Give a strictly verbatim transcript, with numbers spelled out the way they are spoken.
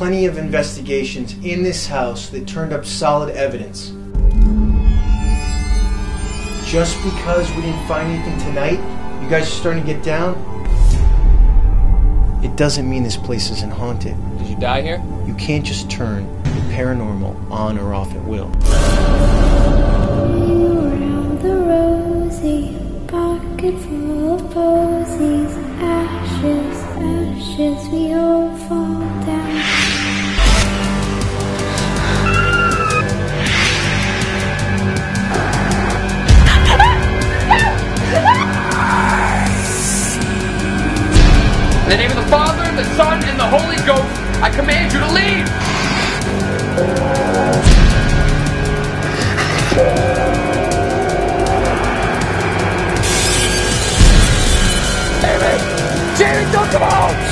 plenty of investigations in this house that turned up solid evidence. Just because we didn't find anything tonight, you guys are starting to get down, it doesn't mean this place isn't haunted. Did you die here? You can't just turn the paranormal on or off at will. Around the rosy, pocket full of posies, ashes, ashes, we all fall down. In the name of the Father, the Son, and the Holy Ghost, I command you to leave! Damn it! Jamie, don't come out!